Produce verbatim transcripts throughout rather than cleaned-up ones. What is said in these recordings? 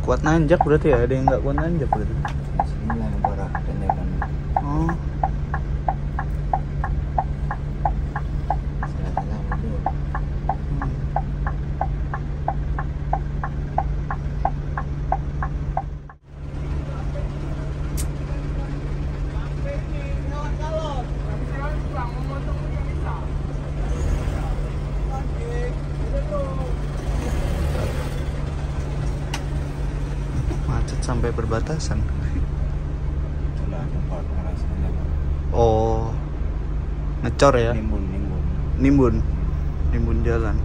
kuat nanjak berarti ya, ada yang nggak kuat nanjak berarti. Sini lah parah tanjakan. Oh. Salah dulu. Macet sampai perbatasan. Itulah tempat ngerasanya. Oh, ngecor ya? Nimbun, nimbun. Nimbun, nimbun jalan.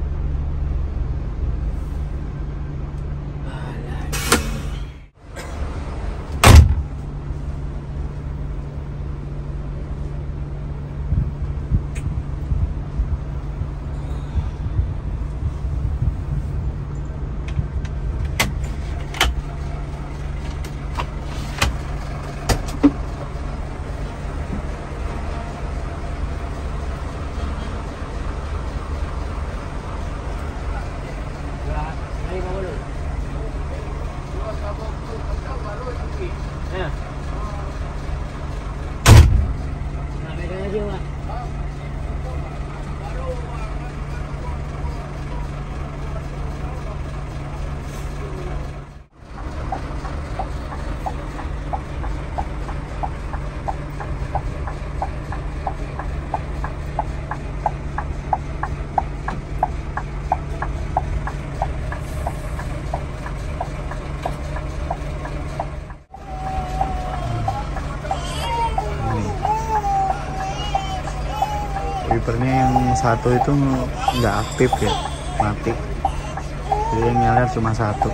Wipernya yang satu itu nggak aktif ya, mati. Jadi yang nyala cuma satu.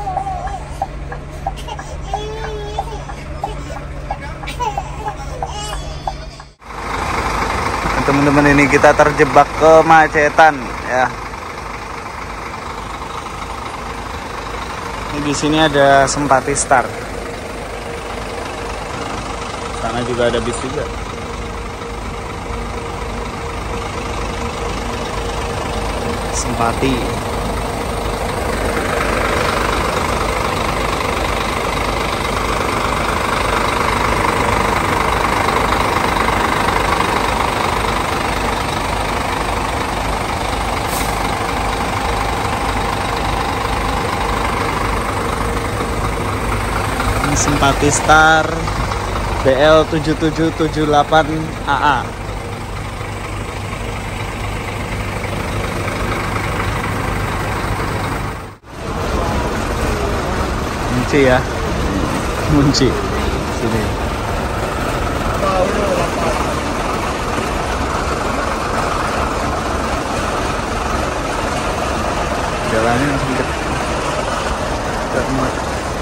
Teman-teman, ini kita terjebak kemacetan ya. Di sini ada Simpati Star. Sana juga ada bis juga. Simpati. Ini Simpati Star B L tujuh tujuh tujuh delapan A A. Munci ya, Munci sini. Jalannya sempit, gak muat.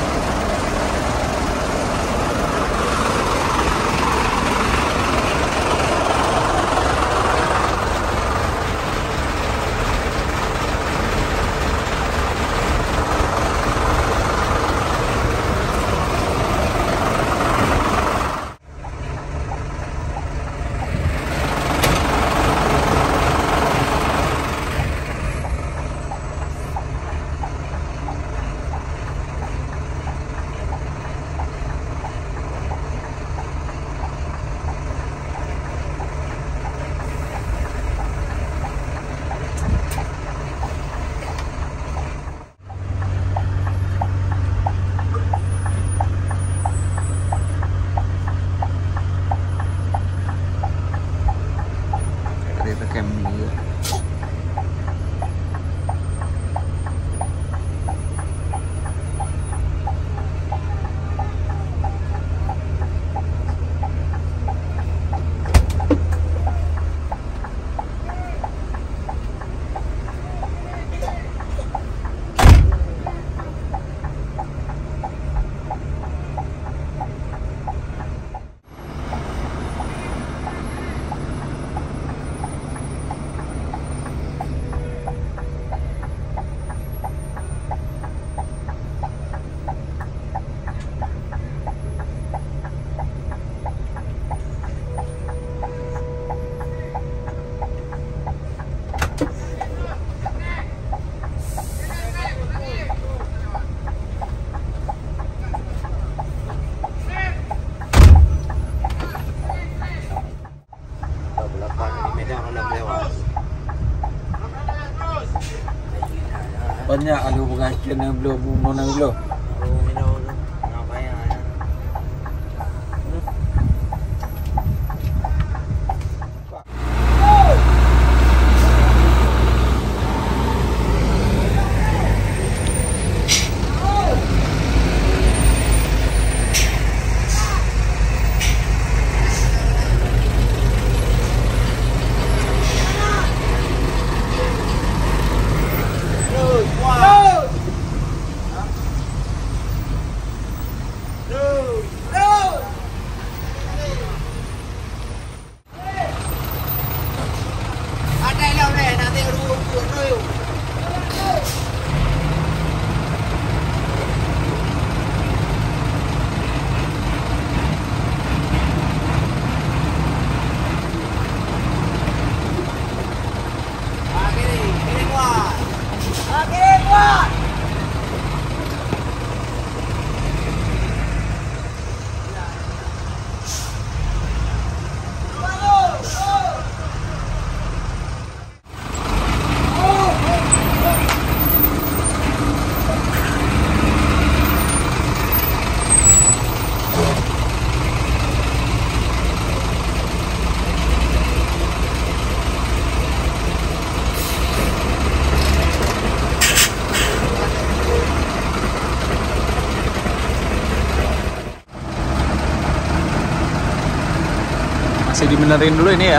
Kereta camp juga. Balapan di Medan malam lewat. Banyak alu pengajian yang belum bunuh yang belum. Oh, minum tu. Apa yang ada? Masih dibenerin dulu ini ya.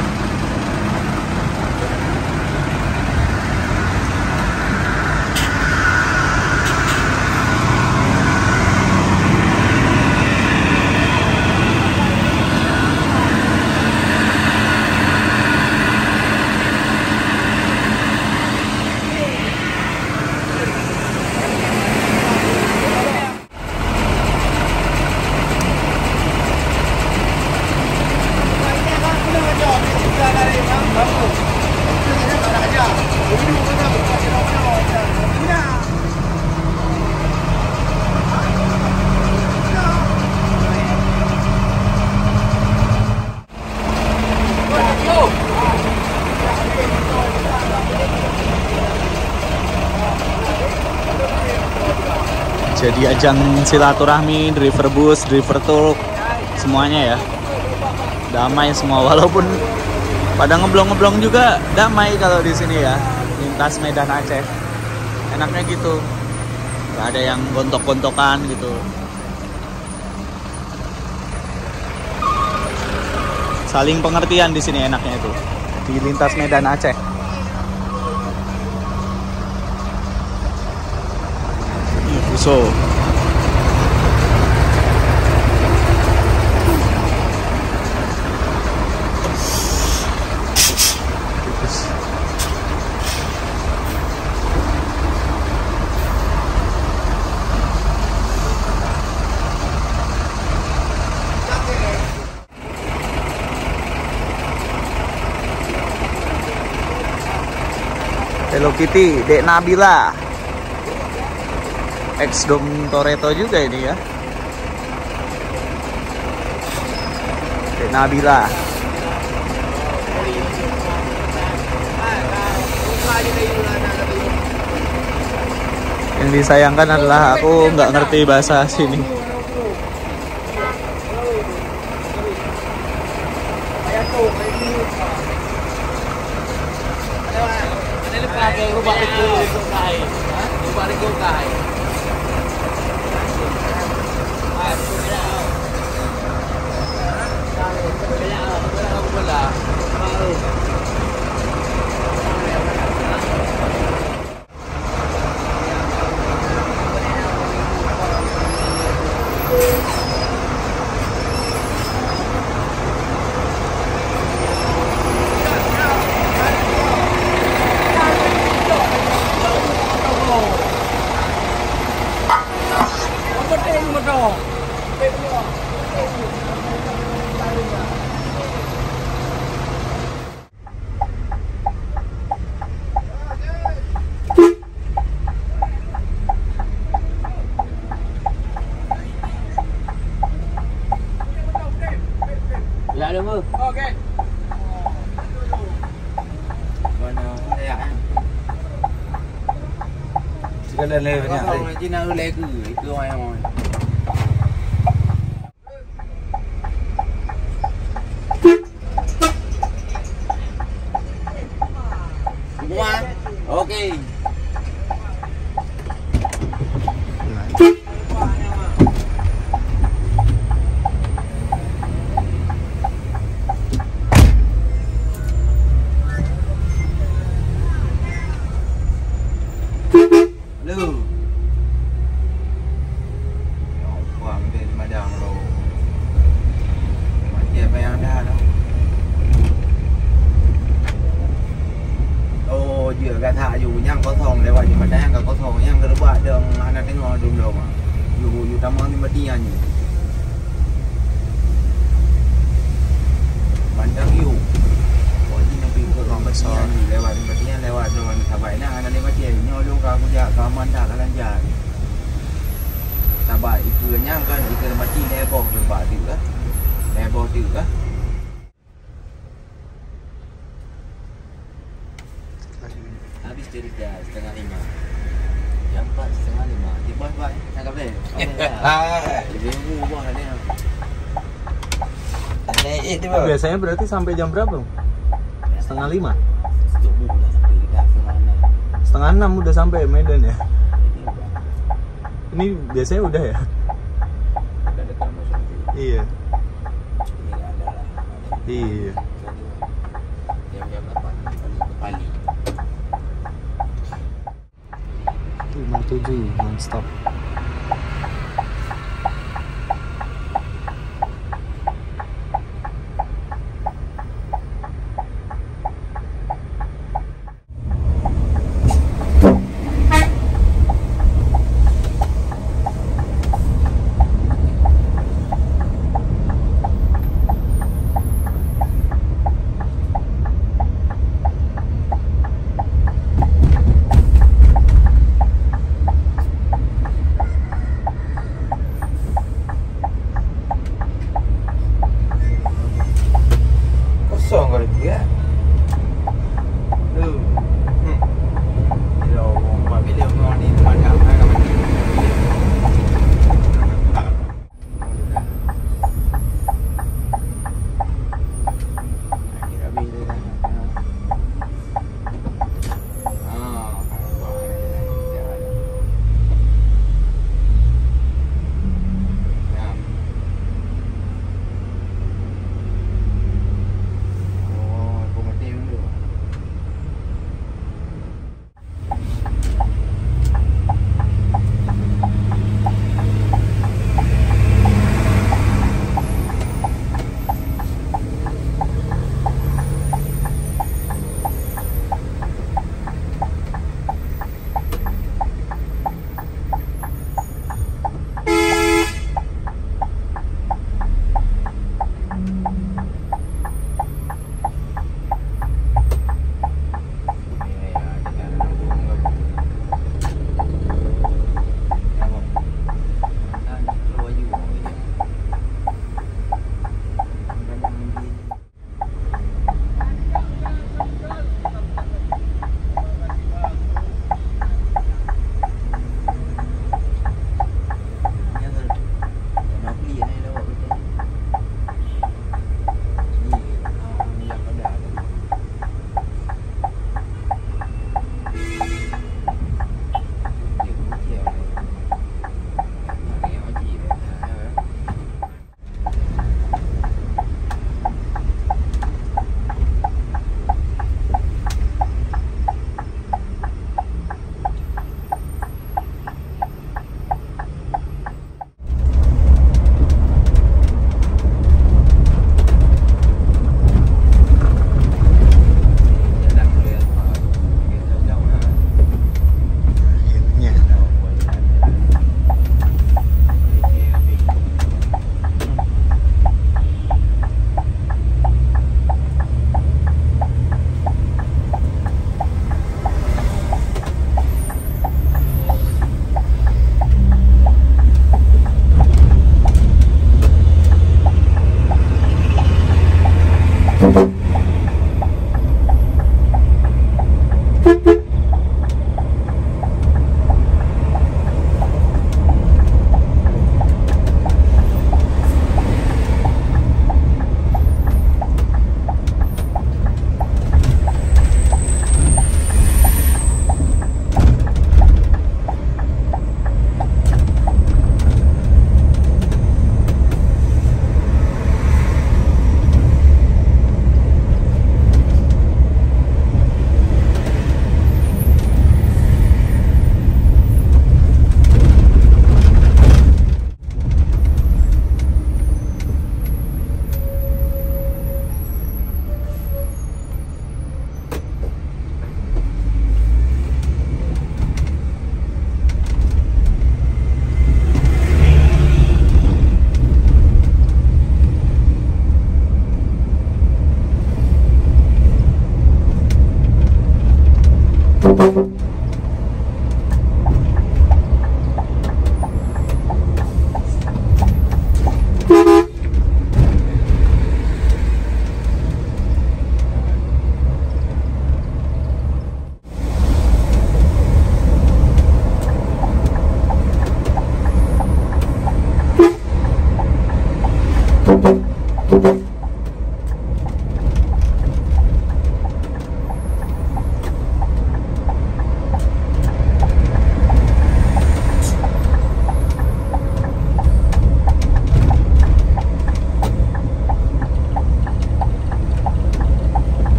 Jadi ajang silaturahmi, driver bus, driver truk, semuanya ya. Damai semua, walaupun pada ngeblong-ngeblong juga damai kalau di sini ya. Lintas Medan Aceh. Enaknya gitu. Gak ada yang gontok-gontokan gitu. Saling pengertian di sini enaknya itu. Di lintas Medan Aceh. So Hello Kitty, Dek Nabila, ex Dom Toretto juga ini ya. Dek Nabila. Yang disayangkan adalah aku nggak ngerti bahasa sini. cái lên lên nha. Không chứ nào lê cứ gửi cứ hoài hoài. Qua. Ok. Lu. Quảng bên mà đằng rồi. Mà chia bay ăn đa đâu. Ô giữa gà thả dù nhang có thòng lewat di Padang có thòng yang kedua dong anak tengok dulu mah. Yu yu tamang di Madian ni. Bandang yu. Kau ni nak pergi ke orang Madian ni lewat di Madian lewat dong sabai na anak lewat je nyo lu ka aku ja ka man dah kalan ja. Sabai itu nyang kan itu mati lebok tempat tu lah. Lebok tu lah. Habis cerita setengah lima. Jam empat setengah lima. Dia buat buat. Nak apa? Ah, dia mau buat ni. Naik itu. Biasanya berarti sampai jam berapa? Setengah lima. Setengah enam udah sampai Medan ya. Ini biasanya udah ya. Iya. Iya. Jam-jam lapan Bali. lima tujuh non-stop.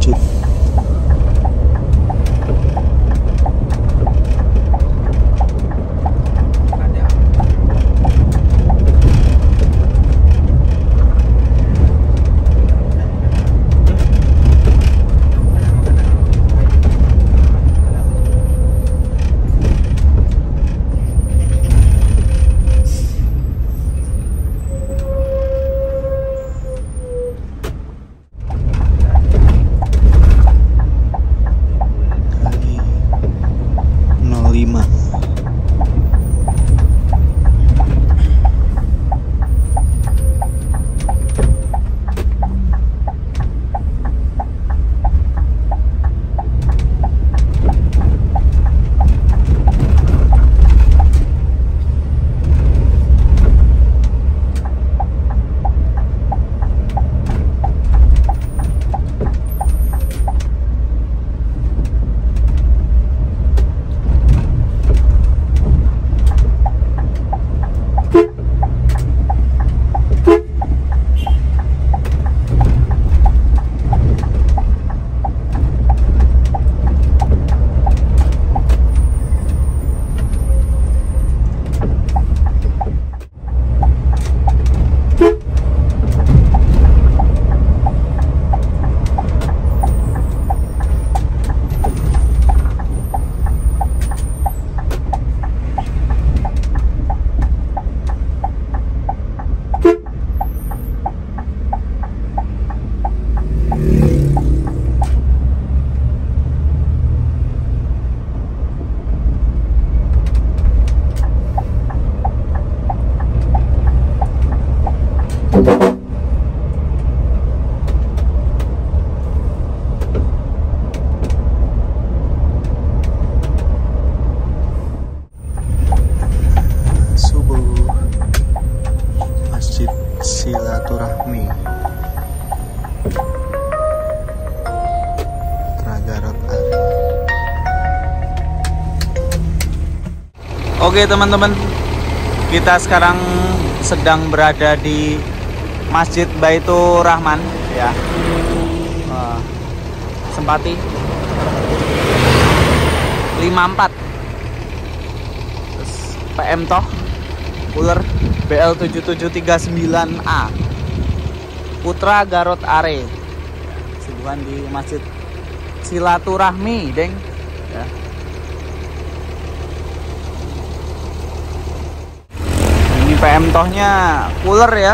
masjid. Silaturahmi Tragarot Are. Oke teman-teman, kita sekarang sedang berada di Masjid Baitur Rahman ya, uh, Sempati lima puluh empat. Terus P M Toh Cooler B L tujuh tujuh tiga sembilan A Putra Garot Are, suguhan di Masjid Silaturahmi, deng ya. Ini P M Tohnya Cooler ya,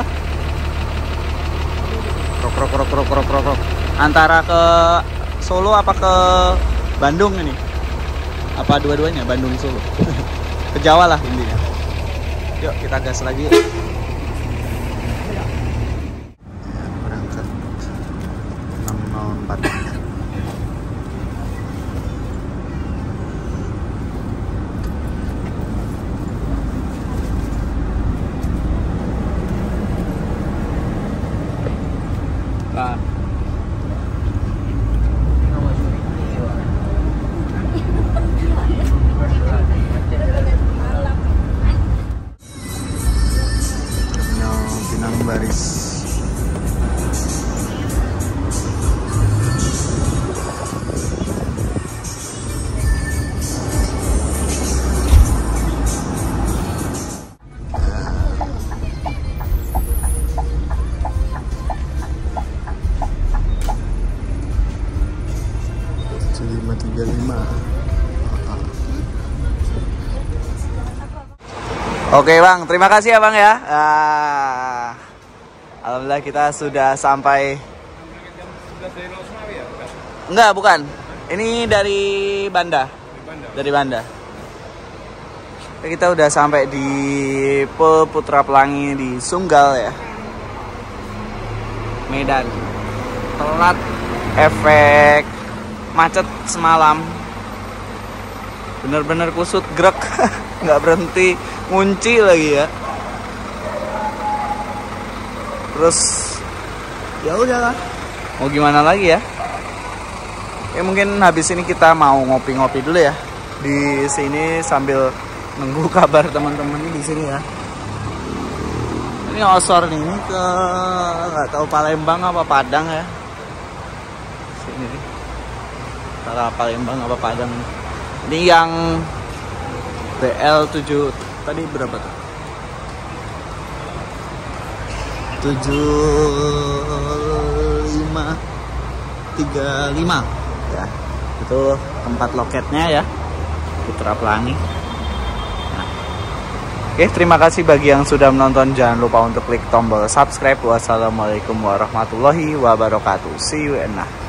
krok krok krok krok krok krok krok. Antara ke Solo apa ke Bandung ini, apa dua-duanya, Bandung Solo ke Jawa lah intinya. Yuk kita gas lagi. Berangkat enam nol empat. Nah. Baris. tujuh lima tiga lima. Oke Bang, terima kasih ya Bang ya. Ah. Alhamdulillah kita sudah sampai. Enggak, bukan. Ini dari Banda. Dari Banda. Kita udah sampai di Putra Pelangi di Sunggal ya, Medan. Telat efek macet semalam. Bener-bener kusut grek, nggak berhenti, ngunci lagi ya. Terus ya udahlah, mau gimana lagi ya? Ya mungkin habis ini kita mau ngopi-ngopi dulu ya di sini sambil nunggu kabar teman-teman di sini ya. Ini osor nih ke nggak tahu Palembang apa Padang ya. ini nih. Antara Palembang apa Padang. Ini yang B L tujuh tadi berapa tuh? tujuh lima tiga lima ya. Itu tempat loketnya ya. Putra Pelangi. Nah. Oke, terima kasih bagi yang sudah menonton. Jangan lupa untuk klik tombol subscribe. Wassalamualaikum warahmatullahi wabarakatuh. See you and nah.